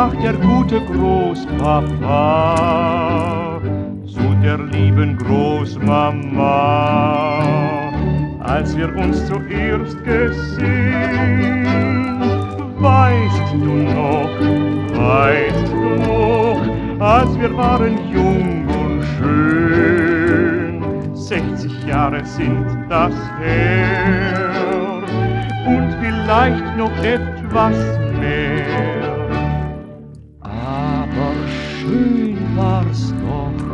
sprach der gute Großpapa zu der lieben Großmama, als wir uns zuerst gesehen. Weißt du noch, als wir waren jung und schön, 60 Jahre sind das her und vielleicht noch etwas mehr. Aber schön war's doch.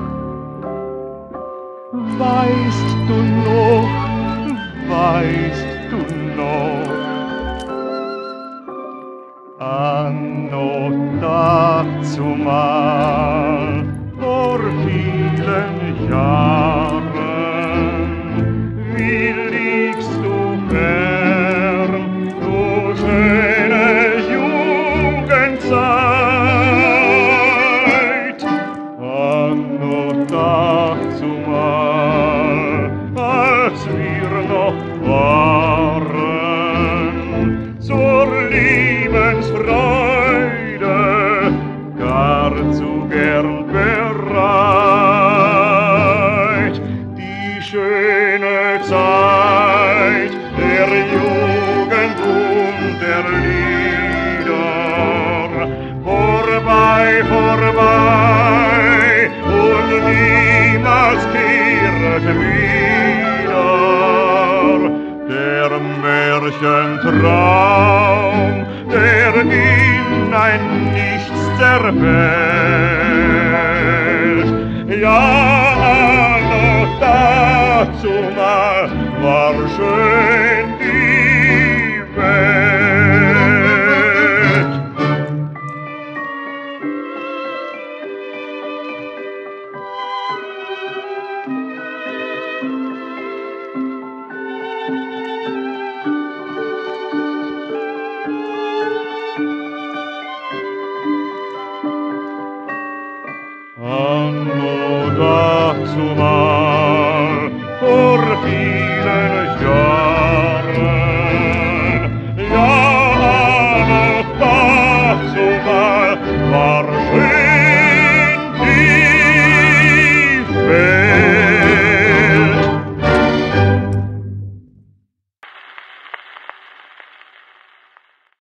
Weißt du noch, anno dazumal, vor vielen Jahren, wie liegst du fern, du schöne Jugendzeit. Anno dazumal, als wir noch waren, zur Lebensfreude gar zu gern bereit. Die schöne Zeit der Jugend und der Lieder, vorbei und niemals kehrt wieder. Der Märchentraum, der in ein Nichts zerfällt. Ja, anno dazumal war schön